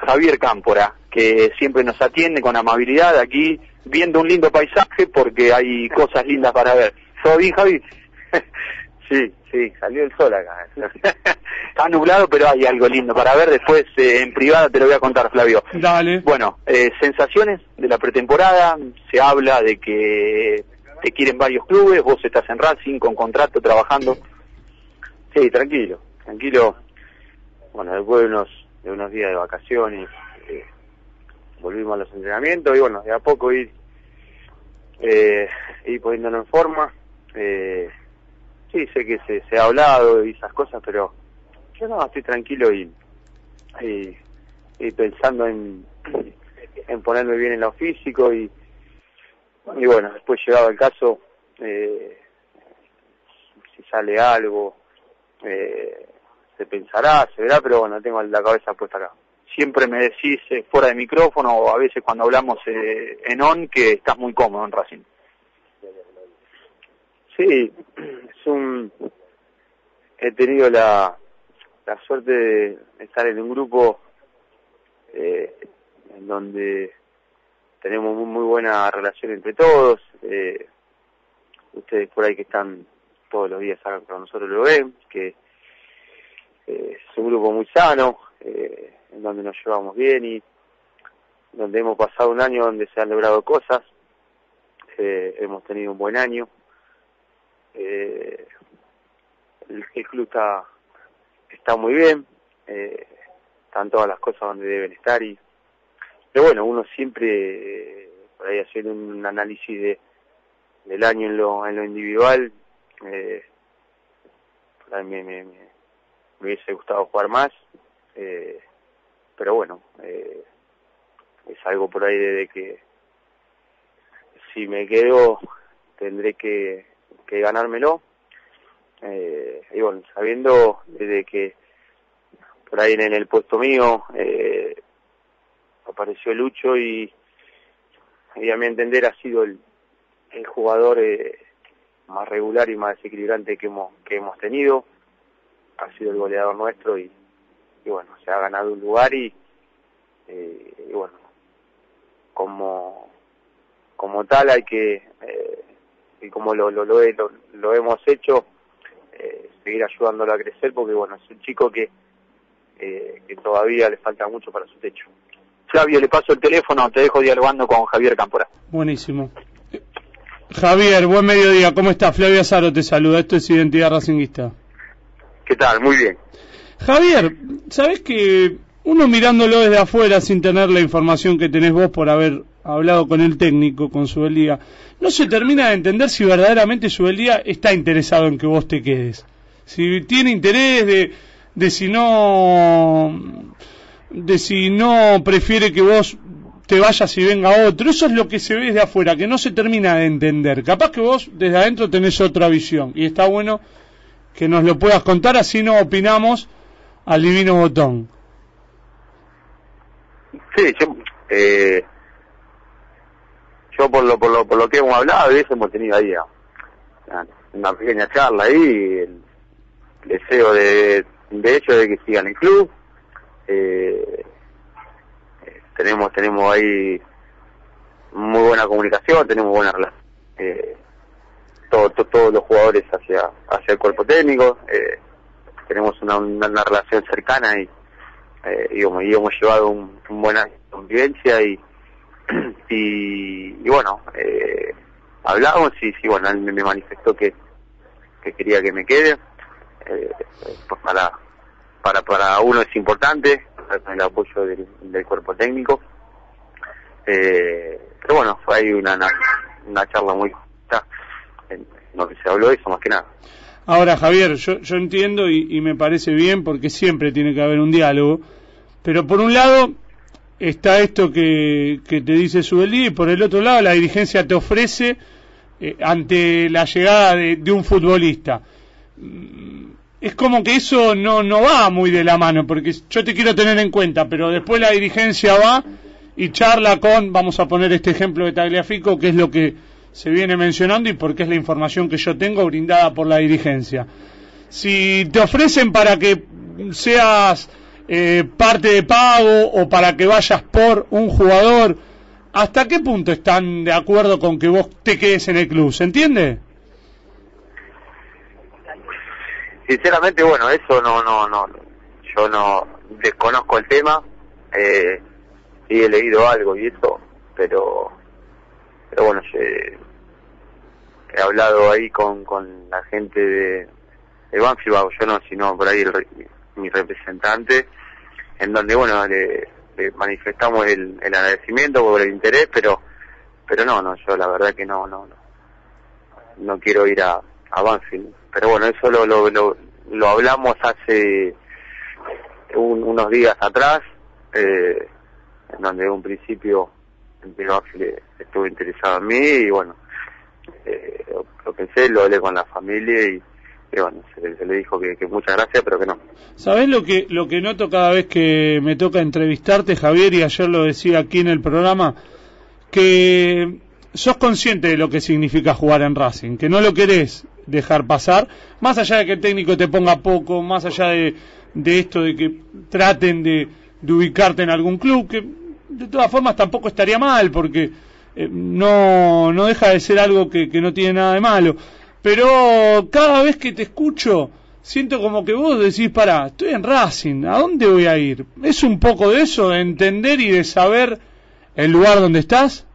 Javier Cámpora, que siempre nos atiende con amabilidad aquí, viendo un lindo paisaje porque hay cosas lindas para ver. ¿Todo bien, Javi? Sí, salió el sol acá. Está nublado, pero hay algo lindo para ver. Después, en privada, te lo voy a contar, Flavio. Dale. Bueno, sensaciones de la pretemporada. Se habla de que te quieren varios clubes. Vos estás en Racing con contrato, trabajando. Sí, tranquilo. Bueno, después de unos días de vacaciones, volvimos a los entrenamientos y bueno, de a poco ir poniéndolo en forma. Sí, sé que se ha hablado y esas cosas, pero yo no, estoy tranquilo y pensando en ponerme bien en lo físico y bueno, después llegado el caso, si sale algo, se pensará, se verá, pero bueno, tengo la cabeza puesta acá. Siempre me decís fuera de micrófono o a veces cuando hablamos en on que estás muy cómodo en Racing. Sí, he tenido la suerte de estar en un grupo en donde tenemos muy buena relación entre todos. Ustedes por ahí que están todos los días acá con nosotros lo ven, que es un grupo muy sano, en donde nos llevamos bien y donde hemos pasado un año donde se han logrado cosas. Hemos tenido un buen año. El club está muy bien, están todas las cosas donde deben estar pero bueno, uno siempre por ahí haciendo un análisis del año en lo individual, por ahí me hubiese gustado jugar más, pero bueno, es algo por ahí de que si me quedo tendré que ganármelo, y bueno, sabiendo de que por ahí en el puesto mío apareció Lucho y a mi entender ha sido el jugador más regular y más desequilibrante que hemos tenido, ha sido el goleador nuestro y bueno, se ha ganado un lugar y bueno, como tal hay que y como lo hemos hecho, seguir ayudándolo a crecer porque bueno, es un chico que todavía le falta mucho para su techo. Flavio, le paso el teléfono, te dejo dialogando con Javier Cámpora. Buenísimo. Javier, buen mediodía, ¿cómo estás? Flavio Azaro te saluda, esto es Identidad Racinguista. ¿Qué tal? Muy bien. Javier, ¿sabés que uno mirándolo desde afuera sin tener la información que tenés vos por haber hablado con el técnico, con Subeldía, no se termina de entender si verdaderamente Subeldía está interesado en que vos te quedes? Si tiene interés de si no prefiere que vos te vayas y venga otro. Eso es lo que se ve desde afuera, que no se termina de entender. Capaz que vos desde adentro tenés otra visión y está bueno que nos lo puedas contar, así no opinamos al divino botón. Sí, yo por lo que hemos hablado y eso hemos tenido ahí una pequeña charla ahí, el deseo de hecho de que sigan el club. Tenemos ahí muy buena comunicación, tenemos buena relación, todos los jugadores hacia el cuerpo técnico, tenemos una relación cercana y hemos llevado un buena convivencia y bueno, hablamos y bueno, él me manifestó que quería que me quede, pues para uno es importante el apoyo del cuerpo técnico, pero bueno, fue ahí una charla muy corta en lo que se habló de eso más que nada. Ahora, Javier, yo entiendo y me parece bien porque siempre tiene que haber un diálogo, pero por un lado está esto que te dice Subeldía y por el otro lado la dirigencia te ofrece ante la llegada de un futbolista. Es como que eso no va muy de la mano, porque yo te quiero tener en cuenta, pero después la dirigencia va y charla con, vamos a poner este ejemplo de Tagliafico, que es lo que se viene mencionando y porque es la información que yo tengo brindada por la dirigencia. Si te ofrecen para que seas parte de pago o para que vayas por un jugador. ¿Hasta qué punto están de acuerdo con que vos te quedes en el club? ¿Se entiende? Sinceramente, bueno, eso no, yo no desconozco el tema, sí he leído algo y eso, pero bueno, he hablado ahí con la gente de Banfield, yo no, sino por ahí mi representante, en donde, bueno, le manifestamos el agradecimiento por el interés, pero no, yo la verdad que no quiero ir a Banfield. Pero bueno, eso lo hablamos hace unos días atrás, en donde en un principio el Banfield estuvo interesado en mí y bueno, lo pensé, lo hablé con la familia y bueno, se le dijo que muchas gracias, pero que no. ¿Sabés lo que noto cada vez que me toca entrevistarte, Javier, y ayer lo decía aquí en el programa, que sos consciente de lo que significa jugar en Racing, que no lo querés dejar pasar, más allá de que el técnico te ponga poco, más allá de esto de que traten de ubicarte en algún club, que de todas formas tampoco estaría mal, porque no deja de ser algo que no tiene nada de malo. Pero cada vez que te escucho, siento como que vos decís, pará, estoy en Racing, ¿a dónde voy a ir? ¿Es un poco de eso, de entender y de saber el lugar donde estás?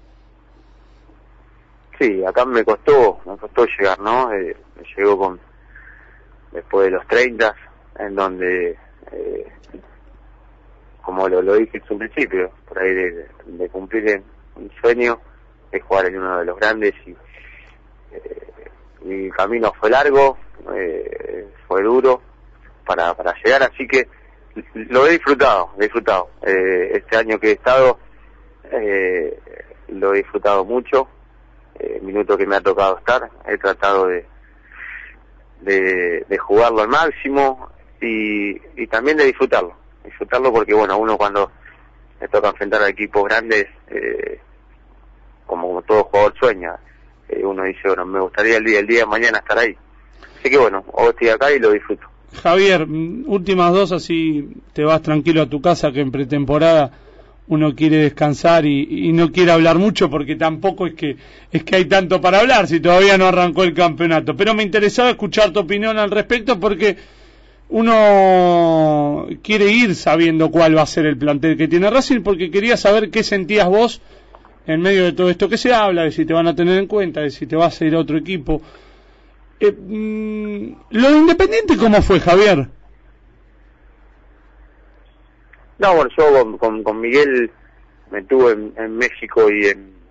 Sí, acá me costó llegar, ¿no? Me llegó después de los 30, en donde, como lo dije en su principio, por ahí de cumplir un sueño, de jugar en uno de los grandes y mi camino fue largo, fue duro para llegar, así que lo he disfrutado. Este año que he estado, lo he disfrutado mucho, minuto que me ha tocado estar, he tratado de jugarlo al máximo y también de disfrutarlo porque bueno, uno cuando le toca enfrentar a equipos grandes, como todo jugador sueña, uno dice, bueno, me gustaría el día de mañana estar ahí. Así que bueno, hoy estoy acá y lo disfruto. Javier, últimas dos, así te vas tranquilo a tu casa, que en pretemporada uno quiere descansar y no quiere hablar mucho, porque tampoco es que hay tanto para hablar si todavía no arrancó el campeonato. Pero me interesaba escuchar tu opinión al respecto, porque uno quiere ir sabiendo cuál va a ser el plantel que tiene Racing, porque quería saber qué sentías vos en medio de todo esto que se habla, de si te van a tener en cuenta, de si te vas a ir a otro equipo. Lo de Independiente, ¿cómo fue, Javier? No, bueno, yo con Miguel me tuve en México y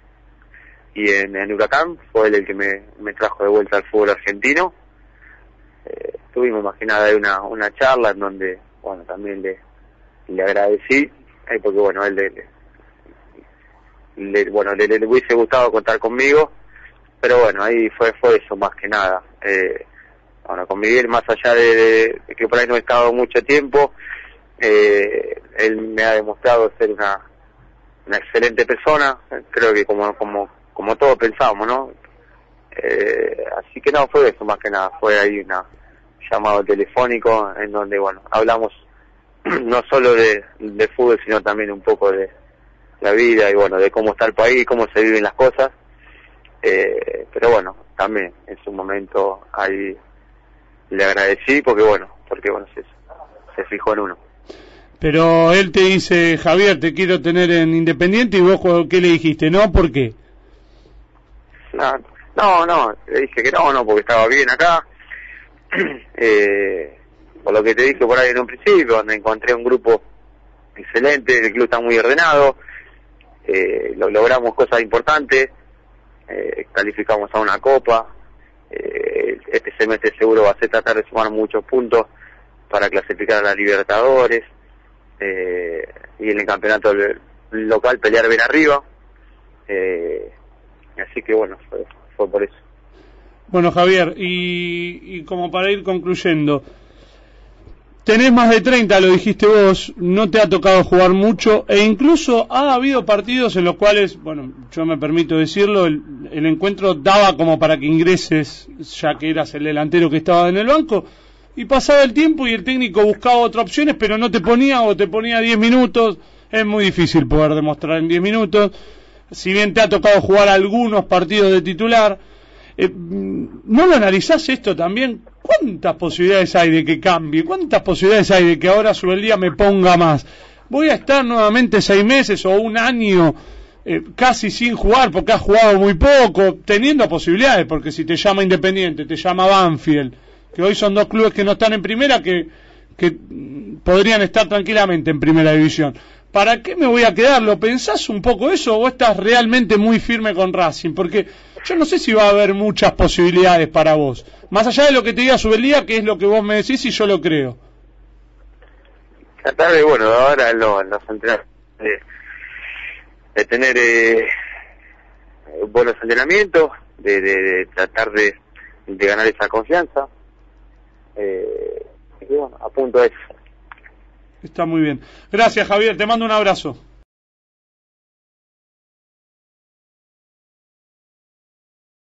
en Huracán, fue él el que me trajo de vuelta al fútbol argentino. Tuvimos, más que nada, una charla en donde, bueno, también le agradecí, porque bueno, él le hubiese gustado contar conmigo, pero bueno, ahí fue eso más que nada. Bueno, con Miguel, más allá de que por ahí no he estado mucho tiempo, él me ha demostrado ser una excelente persona, creo que como todos pensamos, ¿no? Así que no, fue eso más que nada, fue ahí un llamado telefónico en donde, bueno, hablamos no solo de fútbol, sino también un poco de la vida y bueno, de cómo está el país, cómo se viven las cosas, pero bueno, también en su momento ahí le agradecí porque bueno se fijó en uno. Pero él te dice, Javier, te quiero tener en Independiente, y vos, ¿qué le dijiste? ¿No? ¿Por qué? No, le dije que no, porque estaba bien acá, por lo que te dije por ahí en un principio, donde encontré un grupo excelente, el club está muy ordenado, logramos cosas importantes, calificamos a una copa, este semestre seguro va a ser tratar de sumar muchos puntos para clasificar a la Libertadores, y en el campeonato local pelear bien arriba, así que bueno, fue por eso. Bueno, Javier, y como para ir concluyendo, tenés más de 30, lo dijiste vos, no te ha tocado jugar mucho, e incluso ha habido partidos en los cuales, bueno, yo me permito decirlo, el encuentro daba como para que ingreses, ya que eras el delantero que estaba en el banco, y pasaba el tiempo y el técnico buscaba otras opciones, pero no te ponía o te ponía 10 minutos. Es muy difícil poder demostrar en 10 minutos. Si bien te ha tocado jugar algunos partidos de titular, ¿no lo analizás esto también? ¿Cuántas posibilidades hay de que cambie? ¿Cuántas posibilidades hay de que ahora Subeldía me ponga más? Voy a estar nuevamente 6 meses o un año casi sin jugar porque has jugado muy poco, teniendo posibilidades, porque si te llama Independiente, te llama Banfield, que hoy son dos clubes que no están en primera, que podrían estar tranquilamente en primera división. ¿Para qué me voy a quedar? ¿Lo pensás un poco eso o estás realmente muy firme con Racing? Porque yo no sé si va a haber muchas posibilidades para vos. Más allá de lo que te diga Subeldía, que es lo que vos me decís y yo lo creo. Tratar de, bueno, ahora en los entrenamientos de tener buenos entrenamientos, de tratar de ganar esa confianza. Y bueno, apunto a eso. Está muy bien. Gracias, Javier. Te mando un abrazo.